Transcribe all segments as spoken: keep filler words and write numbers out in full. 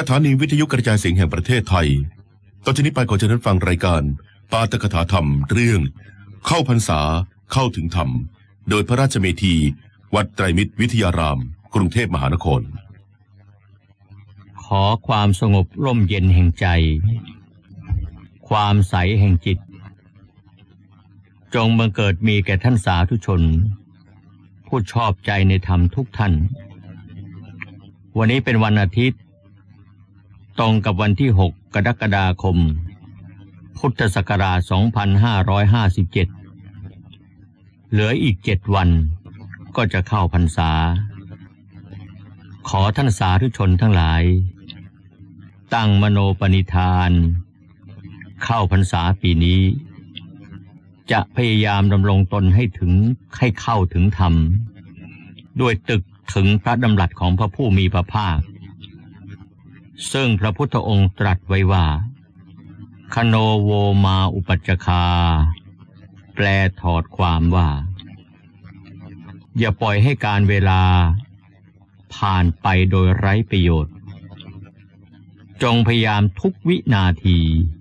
สถานีวิทยุกระจายเสียงแห่งประเทศไทยต่อจากนี้ไปขอเชิญท่านฟังรายการปาฐกถาธรรมเรื่องเข้าพรรษาเข้าถึงธรรมโดยพระราชเมธีวัดไตรมิตรวิทยารามกรุงเทพมหานครขอความสงบร่มเย็นแห่งใจความใสแห่งจิตจงบังเกิดมีแก่ท่านสาธุชนผู้ชอบใจในธรรมทุกท่านวันนี้เป็นวันอาทิตย์ตรงกับวันที่หกกรกฎาคมพุทธศักราชสองพันห้าร้อยห้าสิบเจ็ดเหลืออีกเจ็ดวันก็จะเข้าพรรษาขอท่านสาธุชนทั้งหลายตั้งมโนปณิธานเข้าพรรษาปีนี้จะพยายามดำรงตนให้ถึงให้เข้าถึงธรรมด้วยตึกถึงพระดำรัสของพระผู้มีพระภาคซึ่งพระพุทธองค์ตรัสไว้ว่าคโนโวมาอุปัชฌคาแปลถอดความว่าอย่าปล่อยให้การเวลาผ่านไปโดยไร้ประโยชน์จงพยายามทุกวินาที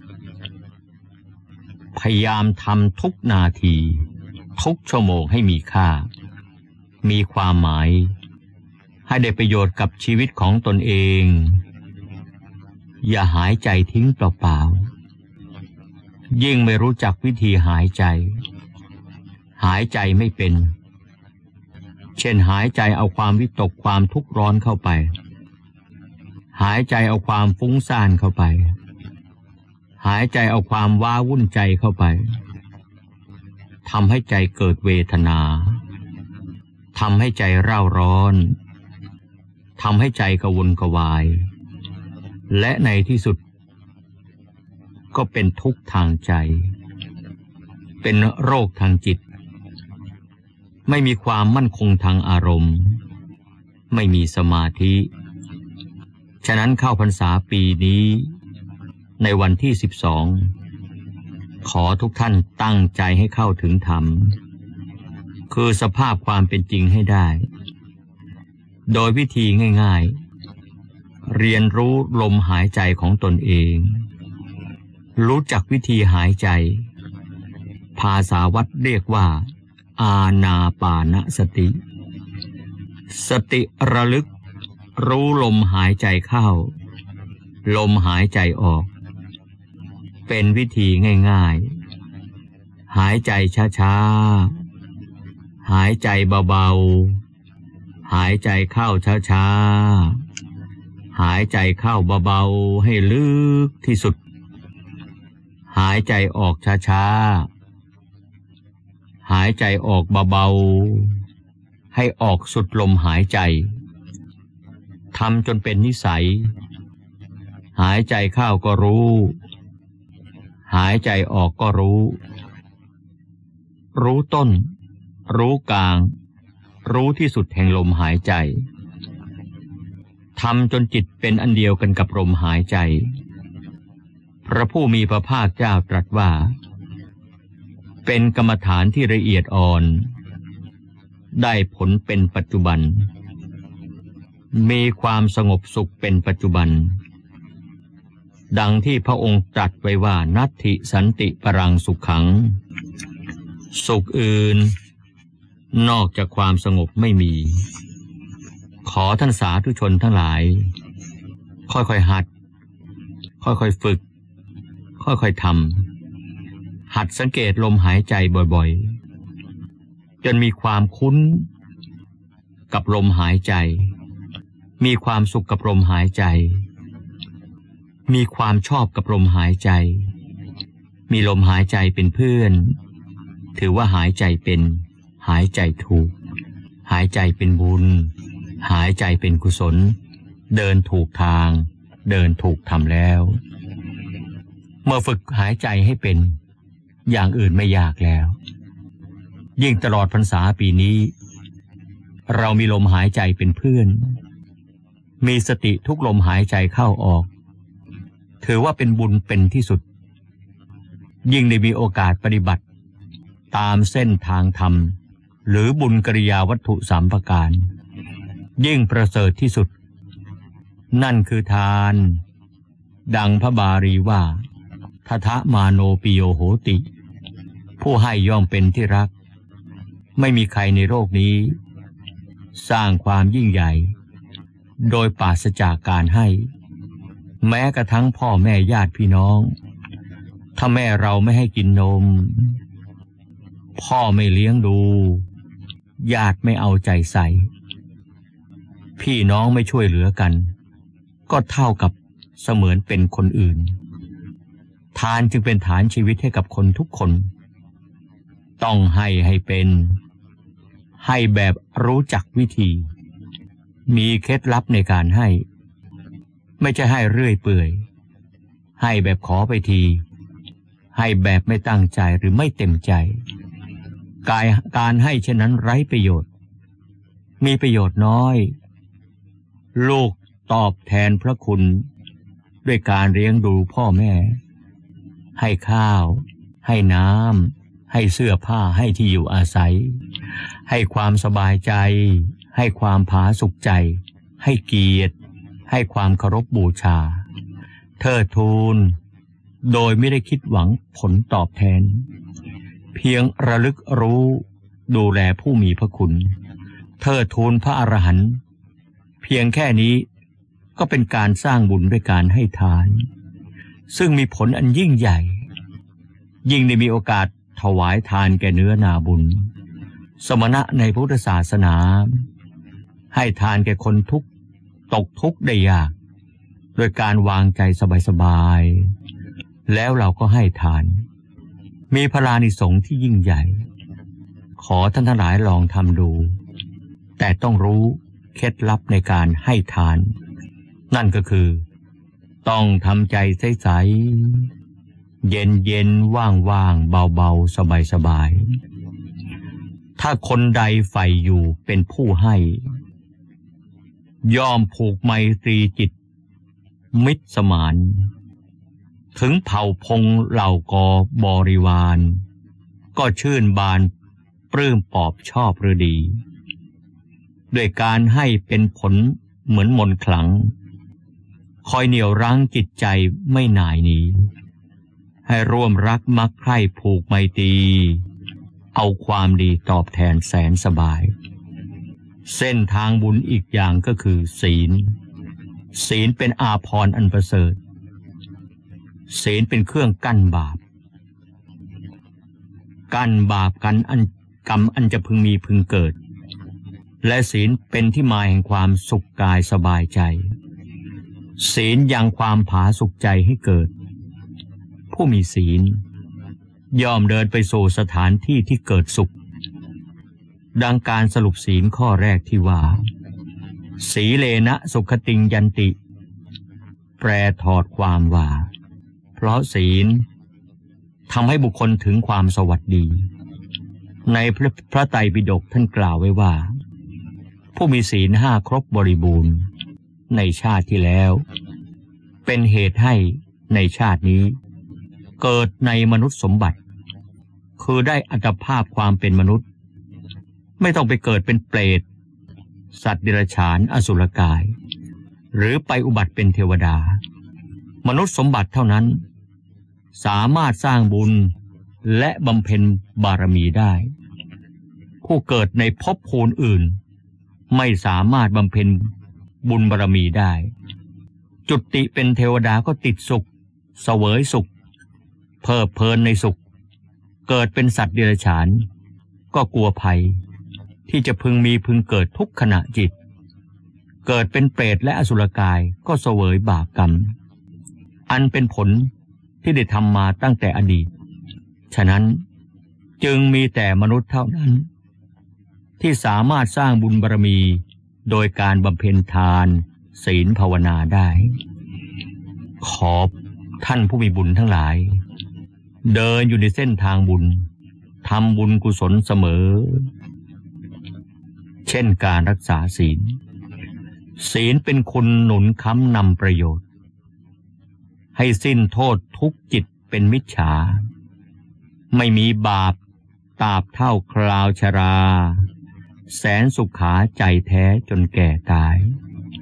พยายามทำทุกนาทีทุกชั่วโมงให้มีค่ามีความหมายให้ได้ประโยชน์กับชีวิตของตนเองอย่าหายใจทิ้งเปล่าๆยิ่งไม่รู้จักวิธีหายใจหายใจไม่เป็นเช่นหายใจเอาความวิตกความทุกข์ร้อนเข้าไปหายใจเอาความฟุ้งซ่านเข้าไปหายใจเอาความว้าวุ่นใจเข้าไปทำให้ใจเกิดเวทนาทำให้ใจเร่าร้อนทำให้ใจกระวนกระวายและในที่สุดก็เป็นทุกข์ทางใจเป็นโรคทางจิตไม่มีความมั่นคงทางอารมณ์ไม่มีสมาธิฉะนั้นเข้าพรรษาปีนี้ในวันที่สิบสองขอทุกท่านตั้งใจให้เข้าถึงธรรมคือสภาพความเป็นจริงให้ได้โดยวิธีง่ายๆเรียนรู้ลมหายใจของตนเองรู้จักวิธีหายใจภาษาวัดเรียกว่าอานาปานสติสติระลึกรู้ลมหายใจเข้าลมหายใจออกเป็นวิธีง่ายๆหายใจช้าๆหายใจเบาๆหายใจเข้าช้าๆหายใจเข้าเบาๆให้ลึกที่สุดหายใจออกช้าๆหายใจออกเบาๆให้ออกสุดลมหายใจทำจนเป็นนิสัยหายใจเข้าก็รู้หายใจออกก็รู้รู้ต้นรู้กลางรู้ที่สุดแห่งลมหายใจทำจนจิตเป็นอันเดียวกันกับลมหายใจพระผู้มีพระภาคเจ้าตรัสว่าเป็นกรรมฐานที่ละเอียดอ่อนได้ผลเป็นปัจจุบันมีความสงบสุขเป็นปัจจุบันดังที่พระองค์ตรัสไว้ว่านัตถิสันติปรังสุขขังสุขอื่นนอกจากความสงบไม่มีขอท่านสาธุชนทั้งหลายค่อยๆหัดค่อยๆฝึกค่อยๆทำหัดสังเกตลมหายใจบ่อยๆจนมีความคุ้นกับลมหายใจมีความสุขกับลมหายใจมีความชอบกับลมหายใจมีลมหายใจเป็นเพื่อนถือว่าหายใจเป็นหายใจถูกหายใจเป็นบุญหายใจเป็นกุศลเดินถูกทางเดินถูกทำแล้วเมื่อฝึกหายใจให้เป็นอย่างอื่นไม่ยากแล้วยิ่งตลอดพรรษาปีนี้เรามีลมหายใจเป็นเพื่อนมีสติทุกลมหายใจเข้าออกถือว่าเป็นบุญเป็นที่สุดยิ่งได้มีโอกาสปฏิบัติตามเส้นทางธรรมหรือบุญกิริยาวัตถุสามประการยิ่งประเสริฐที่สุดนั่นคือทานดังพระบาลีว่าทัทะมาโนปิโยโหติผู้ให้ย่อมเป็นที่รักไม่มีใครในโลกนี้สร้างความยิ่งใหญ่โดยปราศจากการให้แม้กระทั่งพ่อแม่ญาติพี่น้องถ้าแม่เราไม่ให้กินนมพ่อไม่เลี้ยงดูญาติไม่เอาใจใส่พี่น้องไม่ช่วยเหลือกันก็เท่ากับเสมือนเป็นคนอื่นทานจึงเป็นฐานชีวิตให้กับคนทุกคนต้องให้ให้เป็นให้แบบรู้จักวิธีมีเคล็ดลับในการให้ไม่ใช่ให้เรื่อยเปื่อยให้แบบขอไปทีให้แบบไม่ตั้งใจหรือไม่เต็มใจการการให้เช่นนั้นไร้ประโยชน์มีประโยชน์น้อยลูกตอบแทนพระคุณด้วยการเลี้ยงดูพ่อแม่ให้ข้าวให้น้ำให้เสื้อผ้าให้ที่อยู่อาศัยให้ความสบายใจให้ความผาสุกใจให้เกียรติให้ความเคารพบูชาเทิดทูนโดยไม่ได้คิดหวังผลตอบแทนเพียงระลึกรู้ดูแลผู้มีพระคุณเทิดทูนพระอรหันต์เพียงแค่นี้ก็เป็นการสร้างบุญด้วยการให้ทานซึ่งมีผลอันยิ่งใหญ่ยิ่งได้มีโอกาสถวายทานแก่เนื้อนาบุญสมณะในพุทธศาสนาให้ทานแก่คนทุกข์ตกทุกข์ได้ยากโดยการวางใจสบายๆแล้วเราก็ให้ทานมีพลานิสงส์ที่ยิ่งใหญ่ขอท่านทั้งหลายลองทำดูแต่ต้องรู้เคล็ดลับในการให้ทานนั่นก็คือต้องทำใจใสๆเย็นๆว่างๆเบาๆสบายๆถ้าคนใดใฝ่อยู่เป็นผู้ให้ย่อมผูกไมตรีจิตมิตรสมานถึงเผ่าพงเหล่ากอบริวารก็ชื่นบานปลื้มปอบชอบฤดีด้วยการให้เป็นผลเหมือนมนต์ขลังคอยเหนี่ยวรั้งจิตใจไม่หน่ายหนีให้ร่วมรักมักใคร่ผูกไมตรีเอาความดีตอบแทนแสนสบายเส้นทางบุญอีกอย่างก็คือศีลศีลเป็นอาภรณ์อันประเสริฐศีลเป็นเครื่องกั้นบาปกั้นบาปกันอันกรรมอันจะพึงมีพึงเกิดและศีลเป็นที่มาแห่งความสุขกายสบายใจศีลยังความผาสุกใจให้เกิดผู้มีศีลย่อมเดินไปสู่สถานที่ที่เกิดสุขดังการสรุปศีลข้อแรกที่ว่าสีเลนะสุขติงยันติแปลถอดความว่าเพราะศีลทำให้บุคคลถึงความสวัสดีในพระพระไตรปิฎกท่านกล่าวไว้ว่าผู้มีศีลห้าครบบริบูรณ์ในชาติที่แล้วเป็นเหตุให้ในชาตินี้เกิดในมนุษย์สมบัติคือได้อัตภาพความเป็นมนุษย์ไม่ต้องไปเกิดเป็นเปรตสัตว์เดรัจฉานอสุรกายหรือไปอุบัติเป็นเทวดามนุษย์สมบัติเท่านั้นสามารถสร้างบุญและบำเพ็ญบารมีได้ผู้เกิดในภพภูมิอื่นไม่สามารถบำเพ็ญบุญบารมีได้จุติเป็นเทวดาก็ติดสุขเสวยสุขเพลิดเพลินในสุขเกิดเป็นสัตว์เดรัจฉานก็กลัวภัยที่จะพึงมีพึงเกิดทุกขณะจิตเกิดเป็นเปรตและอสุรกายก็เสวยบาปกรรมอันเป็นผลที่ได้ทำมาตั้งแต่อดีตฉะนั้นจึงมีแต่มนุษย์เท่านั้นที่สามารถสร้างบุญบารมีโดยการบำเพ็ญทานศีลภาวนาได้ขอท่านผู้มีบุญทั้งหลายเดินอยู่ในเส้นทางบุญทำบุญกุศลเสมอเช่นการรักษาศีลศีลเป็นคุณหนุนค้ำนำประโยชน์ให้สิ้นโทษทุกจิตเป็นมิจฉาไม่มีบาปตราบเท่าคราวชราแสนสุขาใจแท้จนแก่ตาย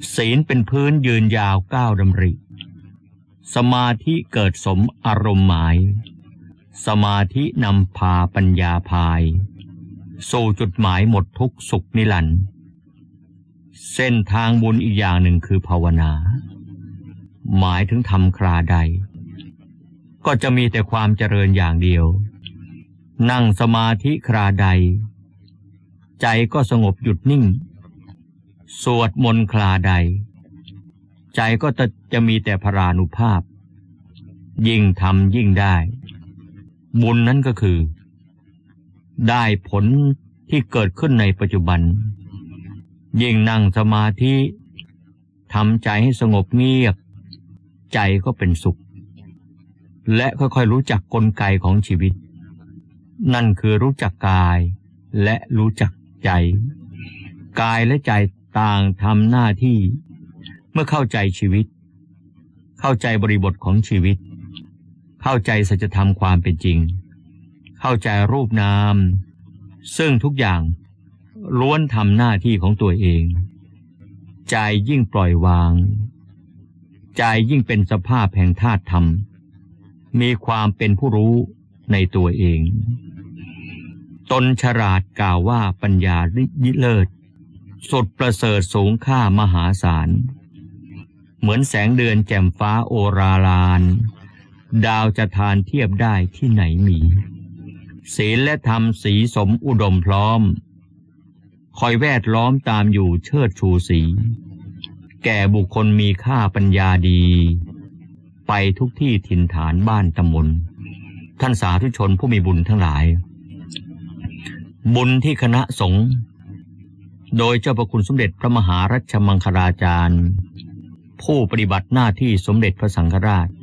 ศีลเป็นพื้นยืนยาวก้าวดำริสมาธิเกิดสมอารมณ์หมายสมาธินำพาปัญญาพายสู่จุดหมายหมดทุกข์สุขนิรันดร์เส้นทางบุญอีกอย่างหนึ่งคือภาวนาหมายถึงทำคราใดก็จะมีแต่ความเจริญอย่างเดียวนั่งสมาธิคราใดใจก็สงบหยุดนิ่งสวดมนต์คราใดใจก็จะจะมีแต่พรานุภาพยิ่งทำยิ่งได้บุญนั้นก็คือได้ผลที่เกิดขึ้นในปัจจุบันยิ่งนั่งสมาธิทำใจให้สงบเงียบใจก็เป็นสุขและค่อยๆรู้จักกลไกของชีวิตนั่นคือรู้จักกายและรู้จักใจกายและใจต่างทำหน้าที่เมื่อเข้าใจชีวิตเข้าใจบริบทของชีวิตเข้าใจสัจธรรมความเป็นจริงเข้าใจรูปนามซึ่งทุกอย่างล้วนทำหน้าที่ของตัวเองใจยิ่งปล่อยวางใจยิ่งเป็นสภาพแห่งธาตุธรรมมีความเป็นผู้รู้ในตัวเองตนฉลาดกล่าวว่าปัญญาลิเลิศสุดประเสริฐสูงค่ามหาศาลเหมือนแสงเดือนแจ่มฟ้าโอราลานดาวจะทานเทียบได้ที่ไหนมีศีลและธรรมสีสมอุดมพร้อมคอยแวดล้อมตามอยู่เชิดชูสีแก่บุคคลมีค่าปัญญาดีไปทุกที่ถิ่นฐานบ้านตำบลท่านสาธุชนผู้มีบุญทั้งหลายบุญที่คณะสงฆ์โดยเจ้าพระคุณสมเด็จพระมหารัชมังคลาจารย์ผู้ปฏิบัติหน้าที่สมเด็จพระสังฆราช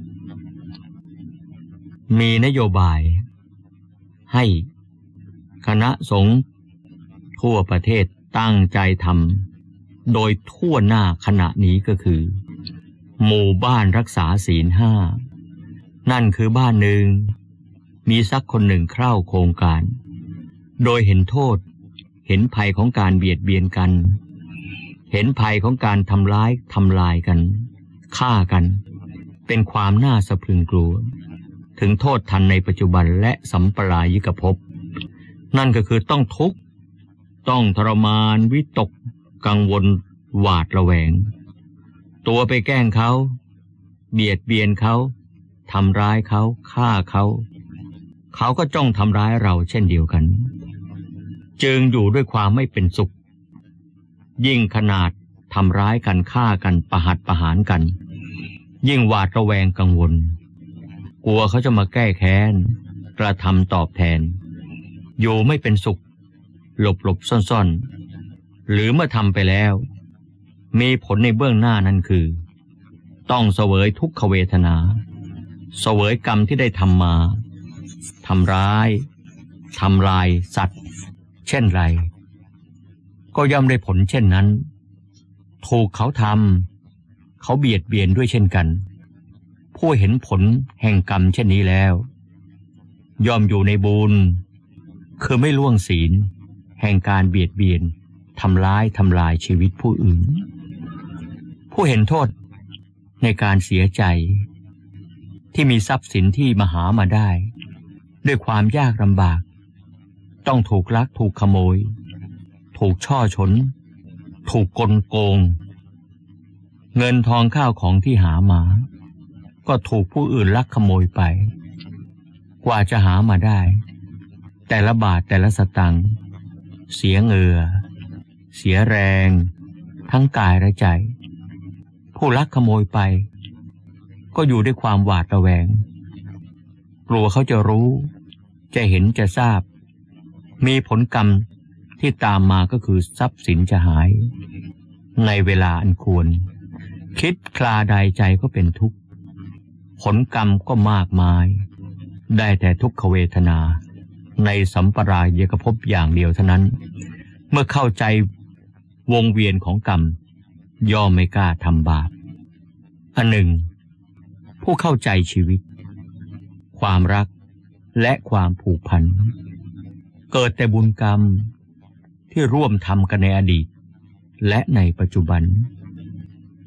มีนโยบายให้คณะสงฆ์ทั่วประเทศตั้งใจทำโดยทั่วหน้าขณะนี้ก็คือหมู่บ้านรักษาศีลห้านั่นคือบ้านหนึ่งมีสักคนหนึ่งเข้าโครงการโดยเห็นโทษเห็นภัยของการเบียดเบียนกันเห็นภัยของการทำร้ายทำลายกันฆ่ากันเป็นความน่าสะพรึงกลัวถึงโทษทันในปัจจุบันและสัมปรายิกภพนั่นก็คือต้องทุกข์ต้องทรมานวิตกกังวลหวาดระแวงตัวไปแกล้งเขาเบียดเบียนเขาทำร้ายเขาฆ่าเขาเขาก็จ้องทำร้ายเราเช่นเดียวกันจึงอยู่ด้วยความไม่เป็นสุขยิ่งขนาดทำร้ายกันฆ่ากันประหัตประหารกันยิ่งหวาดระแวงกังวลกลัวเขาจะมาแก้แค้นกระทำตอบแทนอยู่ไม่เป็นสุขหลบหลบซ่อนซ่อนหรือเมื่อทำไปแล้วมีผลในเบื้องหน้านั้นคือต้องเสวยทุกขเวทนาเสวยกรรมที่ได้ทำมาทำร้ายทำลายสัตว์เช่นไรก็ย่อมได้ผลเช่นนั้นถูกเขาทำเขาเบียดเบียนด้วยเช่นกันผู้เห็นผลแห่งกรรมเช่นนี้แล้วย่อมอยู่ในบุญคือไม่ล่วงศีลแห่งการเบียดเบียนทำร้ายทำลายชีวิตผู้อื่นผู้เห็นโทษในการเสียใจที่มีทรัพย์สินที่มาหามาได้ด้วยความยากลำบากต้องถูกลักถูกขโมยถูกช่อฉนถูกกลโกงเงินทองข้าวของที่หามาก็ถูกผู้อื่นลักขโมยไปกว่าจะหามาได้แต่ละบาทแต่ละสตังค์เสียเหงื่อเสียแรงทั้งกายและใจผู้ลักขโมยไปก็อยู่ด้วยความหวาดระแวงกลัวเขาจะรู้จะเห็นจะทราบมีผลกรรมที่ตามมาก็คือทรัพย์สินจะหายในเวลาอันควรคิดคลาใดใจก็เป็นทุกข์ผลกรรมก็มากมายได้แต่ทุกขเวทนาในสัมปรายกภพอย่างเดียวเท่านั้นเมื่อเข้าใจวงเวียนของกรรมย่อมไม่กล้าทำบาปอันหนึ่งผู้เข้าใจชีวิตความรักและความผูกพันเกิดแต่บุญกรรมที่ร่วมทำกันในอดีตและในปัจจุบัน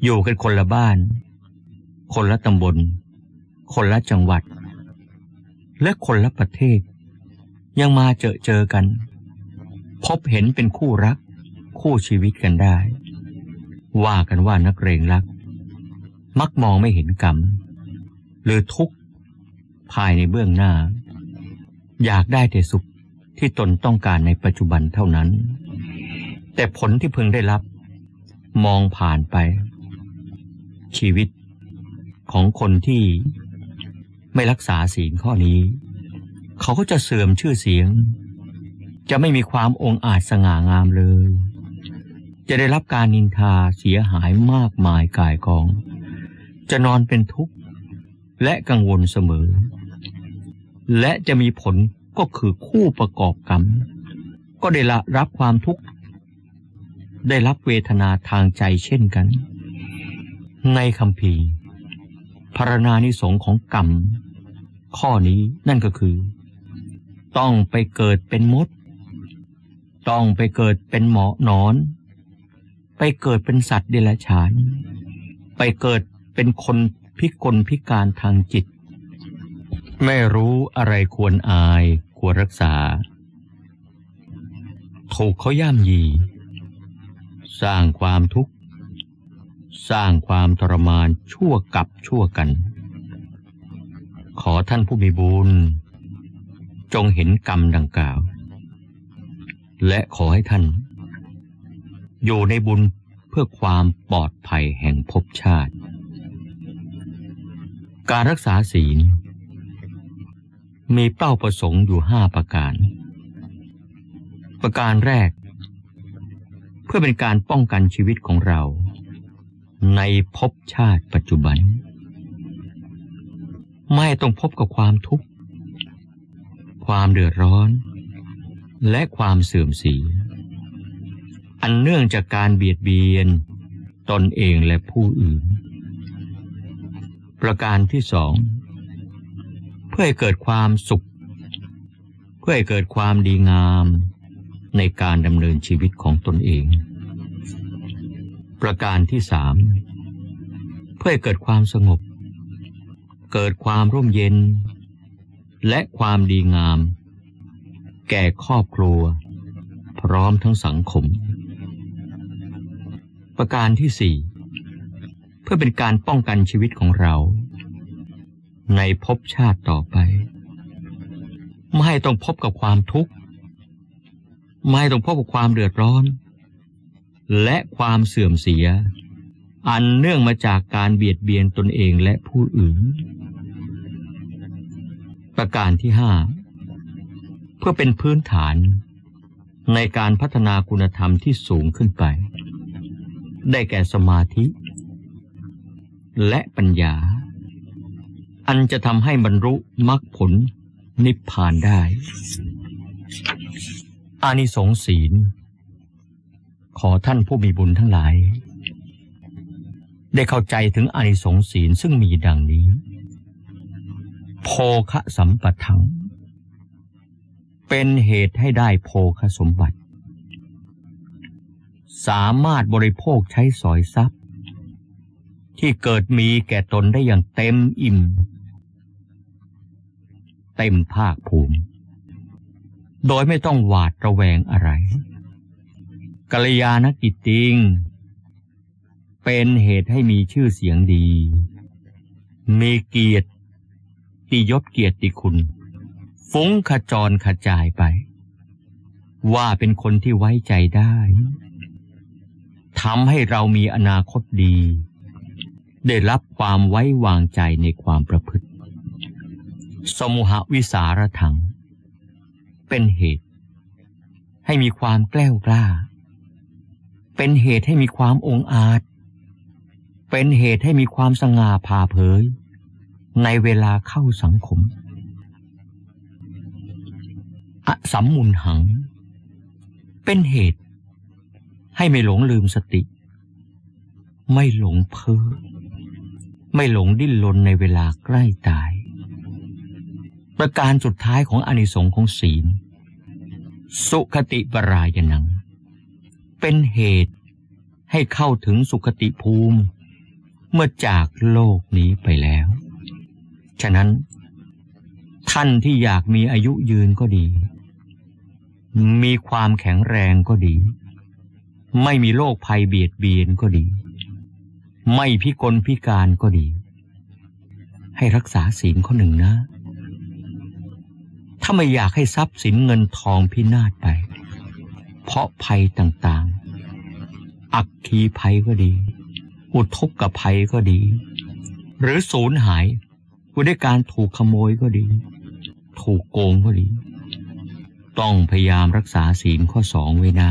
อยู่กันคนละบ้านคนละตำบลคนละจังหวัดและคนละประเทศยังมาเจอเจอกันพบเห็นเป็นคู่รักคู่ชีวิตกันได้ว่ากันว่านักเลงรักมักมองไม่เห็นกรรมหรือทุกข์ภายในเบื้องหน้าอยากได้แต่สุขที่ตนต้องการในปัจจุบันเท่านั้นแต่ผลที่พึงได้รับมองผ่านไปชีวิตของคนที่ไม่รักษาศีลข้อนี้เขาก็จะเสื่อมชื่อเสียงจะไม่มีความองอาจสง่างามเลยจะได้รับการนินทาเสียหายมากมายก่ายกองจะนอนเป็นทุกข์และกังวลเสมอและจะมีผลก็คือคู่ประกอบกรรมก็ได้ละรับความทุกข์ได้รับเวทนาทางใจเช่นกันในคัมภีร์พรรณานิสงส์ของกรรมข้อนี้นั่นก็คือต้องไปเกิดเป็นมดต้องไปเกิดเป็นหมอนอนไปเกิดเป็นสัตว์เดรัจฉานไปเกิดเป็นคนพิกลพิการทางจิตไม่รู้อะไรควรอายควรรักษาถูกเขาย่ำยีสร้างความทุกข์สร้างความทรมานชั่วกับชั่วกันขอท่านผู้มีบุญจงเห็นกรรมดังกล่าวและขอให้ท่านอยู่ในบุญเพื่อความปลอดภัยแห่งภพชาติการรักษาศีลมีเป้าประสงค์อยู่ห้าประการประการแรกเพื่อเป็นการป้องกันชีวิตของเราในภพชาติปัจจุบันไม่ต้องพบกับความทุกข์ความเดือดร้อนและความเสื่อมเสียอันเนื่องจากการเบียดเบียนตนเองและผู้อื่นประการที่สองเพื่อให้เกิดความสุขเพื่อให้เกิดความดีงามในการดำเนินชีวิตของตนเองประการที่สามเพื่อให้เกิดความสงบเกิดความร่มเย็นและความดีงามแก่ครอบครัวพร้อมทั้งสังคมประการที่สี่เพื่อเป็นการป้องกันชีวิตของเราในภพชาติต่อไปไม่ให้ต้องพบกับความทุกข์ไม่ให้ต้องพบกับความเดือดร้อนและความเสื่อมเสียอันเนื่องมาจากการเบียดเบียนตนเองและผู้อื่นประการที่ห้าเพื่อเป็นพื้นฐานในการพัฒนาคุณธรรมที่สูงขึ้นไปได้แก่สมาธิและปัญญาอันจะทำให้บรรลุมรรคผลนิพพานได้อานิสงส์ศีลขอท่านผู้มีบุญทั้งหลายได้เข้าใจถึงอานิสงส์ศีลซึ่งมีดังนี้โภคะสัมปทังเป็นเหตุให้ได้โภคสมบัติสามารถบริโภคใช้สอยทรัพย์ที่เกิดมีแก่ตนได้อย่างเต็มอิ่มเต็มภาคภูมิโดยไม่ต้องหวาดระแวงอะไรกัลยาณกิจจริงเป็นเหตุให้มีชื่อเสียงดีมีเกียรติยศเกียรติคุณฟุ้งขจรขจายไปว่าเป็นคนที่ไว้ใจได้ทำให้เรามีอนาคตดีได้รับความไว้วางใจในความประพฤติสมุหวิสารถังเป็นเหตุให้มีความแกล้วกล้าเป็นเหตุให้มีความองอาจเป็นเหตุให้มีความสง่าผ่าเผยในเวลาเข้าสังคมอสัมมุนหังเป็นเหตุให้ไม่หลงลืมสติไม่หลงเพ้อไม่หลงดิ้นรนในเวลาใกล้ตายประการสุดท้ายของอานิสงส์ของศีลสุขติปรายนังเป็นเหตุให้เข้าถึงสุขติภูมิเมื่อจากโลกนี้ไปแล้วฉะนั้นท่านที่อยากมีอายุยืนก็ดีมีความแข็งแรงก็ดีไม่มีโรคภัยเบียดเบียนก็ดีไม่พิกลพิการก็ดีให้รักษาศีลข้อหนึ่งนะถ้าไม่อยากให้ทรัพย์สินเงินทองพินาศไปเพราะภัยต่างๆอัคคีภัยก็ดีอุทกภัยก็ดีหรือสูญหายด้วยการถูกขโมยก็ดีถูกโกงก็ดีต้องพยายามรักษาศีลข้อสองไว้นะ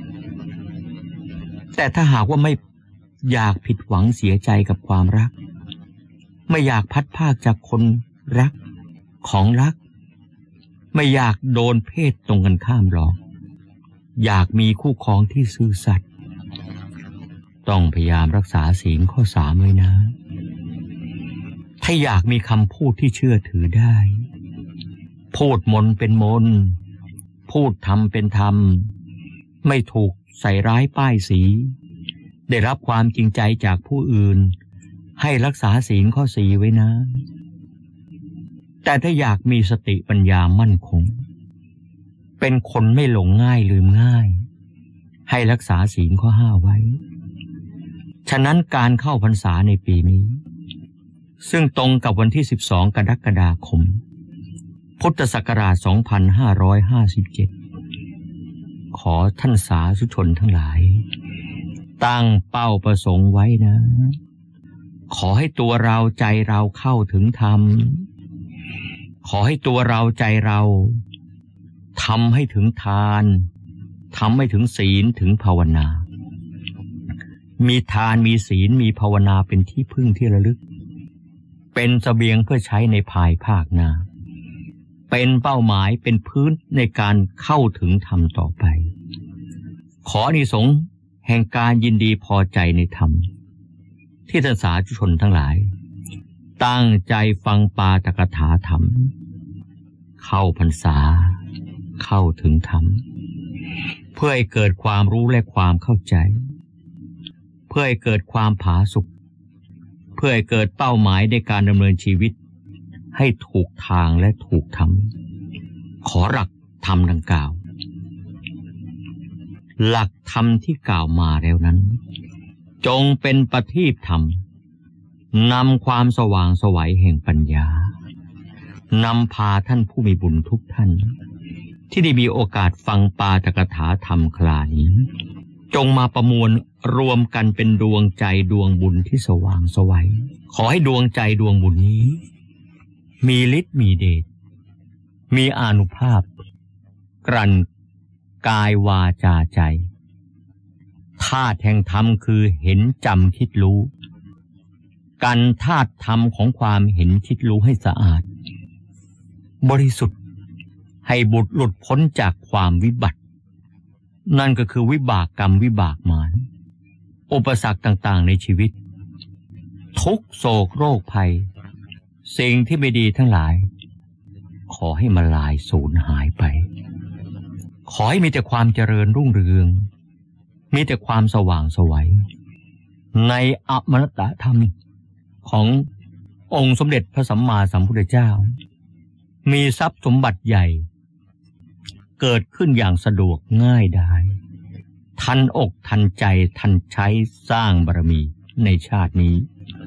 แต่ถ้าหากว่าไม่อยากผิดหวังเสียใจกับความรักไม่อยากพัดพรากจากคนรักของรักไม่อยากโดนเพศตรงกันข้ามหรอกอยากมีคู่ครองที่ซื่อสัตย์ต้องพยายามรักษาศีลข้อสามไว้นะถ้าอยากมีคำพูดที่เชื่อถือได้พูดมนเป็นมนพูดธรรมเป็นธรรมไม่ถูกใส่ร้ายป้ายสีได้รับความจริงใจจากผู้อื่นให้รักษาศีลข้อสี่ไว้นะแต่ถ้าอยากมีสติปัญญามั่นคงเป็นคนไม่หลงง่ายลืมง่ายให้รักษาศีลข้อห้าไว้ฉะนั้นการเข้าพรรษาในปีนี้ซึ่งตรงกับวันที่สิบสองกรกฎาคมพุทธศักราชสองพันห้าร้อยห้าสิบเจ็ดขอท่านสาธุชนทั้งหลายตั้งเป้าประสงค์ไว้นะขอให้ตัวเราใจเราเข้าถึงธรรมขอให้ตัวเราใจเราทำให้ถึงทานทำให้ถึงศีลถึงภาวนามีทานมีศีลมีภาวนาเป็นที่พึ่งที่ระลึกเป็นเสบียงเพื่อใช้ในภายภาคหน้าเป็นเป้าหมายเป็นพื้นในการเข้าถึงธรรมต่อไปขออานิสงส์แห่งการยินดีพอใจในธรรมที่ท่านสาธุชนทั้งหลายตั้งใจฟังปาฐกถาธรรมเข้าพรรษาเข้าถึงธรรมเพื่อให้เกิดความรู้และความเข้าใจเพื่อให้เกิดความผาสุกเพื่อให้เกิดเป้าหมายในการดำเนินชีวิตให้ถูกทางและถูกธรรมขอหลักธรรมดังกล่าวหลักธรรมที่กล่าวมาแล้วนั้นจงเป็นประทีปธรรมนำความสว่างไสวแห่งปัญญานำพาท่านผู้มีบุญทุกท่านที่ได้มีโอกาสฟังปาฐกถาธรรมครานี้จงมาประมวลรวมกันเป็นดวงใจดวงบุญที่สว่างไสวขอให้ดวงใจดวงบุญนี้มีฤทธิ์มีเดชมีอานุภาพกลั่นกายวาจาใจธาตุแห่งธรรมคือเห็นจำคิดรู้กันธาตุธรรมของความเห็นคิดรู้ให้สะอาดบริสุทธิ์ให้บุตรหลุดพ้นจากความวิบัตินั่นก็คือวิบากกรรมวิบากมารอุปสรรคต่างๆในชีวิตทุกโศกโรคภัยสิ่งที่ไม่ดีทั้งหลายขอให้มาลายสูญหายไปขอให้มีแต่ความเจริญรุ่งเรืองมีแต่ความสว่างไสวในอมตะธรรมขององค์สมเด็จพระสัมมาสัมพุทธเจ้ามีทรัพย์สมบัติใหญ่เกิดขึ้นอย่างสะดวกง่ายดายทันอกทันใจทันใช้สร้างบารมีในชาตินี้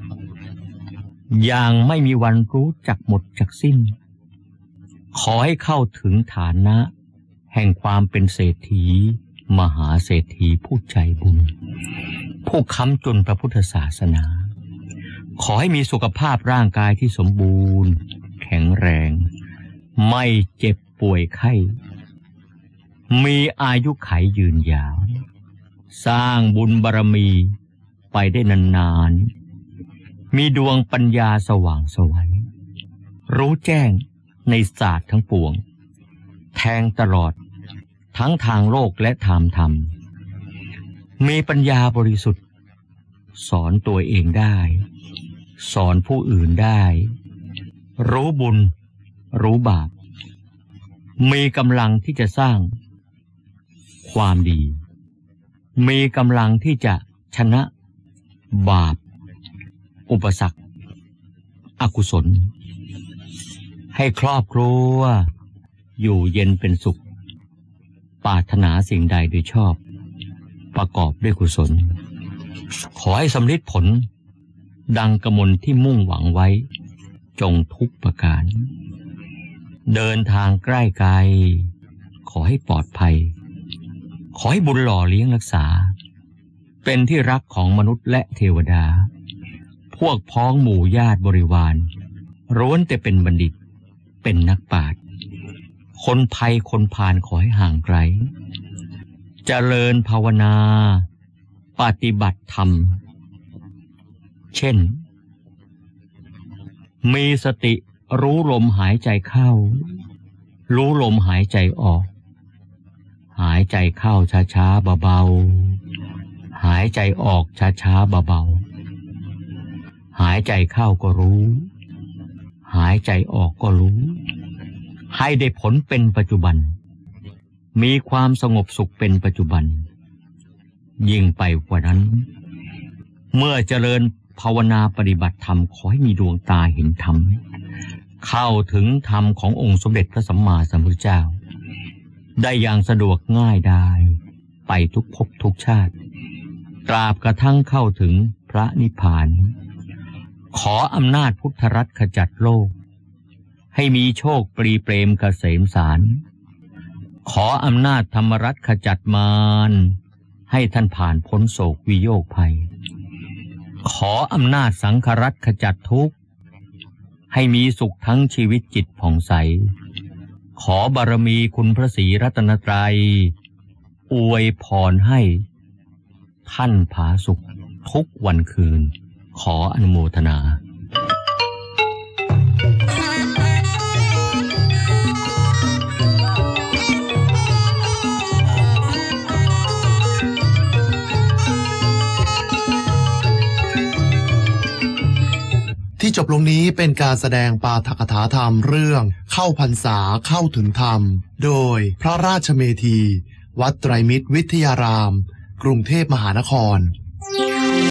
อย่างไม่มีวันรู้จักหมดจักสิ้นขอให้เข้าถึงฐานะแห่งความเป็นเศรษฐีมหาเศรษฐีผู้ใจบุญผู้ค้ำจุนพระพุทธศาสนาขอให้มีสุขภาพร่างกายที่สมบูรณ์แข็งแรงไม่เจ็บป่วยไข้มีอายุขัยยืนยาวสร้างบุญบารมีไปได้นานๆมีดวงปัญญาสว่างไสวรู้แจ้งในศาสตร์ทั้งปวงแทงตลอดทั้งทางโลกและทางธรรมมีปัญญาบริสุทธิ์สอนตัวเองได้สอนผู้อื่นได้รู้บุญรู้บาปมีกำลังที่จะสร้างความดีมีกำลังที่จะชนะบาปอุปสรรคอกุศลให้ครอบครัวอยู่เย็นเป็นสุขปรารถนาสิ่งใดโดยชอบประกอบด้วยกุศลขอให้สำเร็จผลดังกมลที่มุ่งหวังไว้จงทุกประการเดินทางใกล้ไกลขอให้ปลอดภัยขอให้บุญหล่อเลี้ยงรักษาเป็นที่รักของมนุษย์และเทวดาพวกพ้องหมู่ญาติบริวารล้วนแต่เป็นบัณฑิตเป็นนักปราชญ์คนภัยคนพาลขอให้ห่างไกลเจริญภาวนาปฏิบัติธรรมเช่นมีสติรู้ลมหายใจเข้ารู้ลมหายใจออกหายใจเข้าช้าๆเบาๆหายใจออกช้าๆเบาๆหายใจเข้าก็รู้หายใจออกก็รู้ให้ได้ผลเป็นปัจจุบันมีความสงบสุขเป็นปัจจุบันยิ่งไปกว่านั้นเมื่อเจริญภาวนาปฏิบัติธรรมขอให้มีดวงตาเห็นธรรมเข้าถึงธรรมขององค์สมเด็จพระสัมมาสัมพุทธเจ้าได้อย่างสะดวกง่ายดายไปทุกภพทุกชาติตราบกระทั่งเข้าถึงพระนิพพานขออำนาจพุทธรัตน์ขจัดโลกให้มีโชคปรีเปรมเกษมสารขออำนาจธรรมรัตน์ขจัดมารให้ท่านผ่านพ้นโศกวิโยคภัยขออำนาจสังฆรัตน์ขจัดทุกข์ให้มีสุขทั้งชีวิตจิตผ่องใสขอบารมีคุณพระศรีรัตนตรัยอวยพรให้ท่านผาสุขทุกวันคืนขออนุโมทนาที่จบลงนี้เป็นการแสดงปาฐกถาธรรมเรื่องเข้าพรรษาเข้าถึงธรรมโดยพระราชเมธีวัดไตรมิตรวิทยารามกรุงเทพมหานคร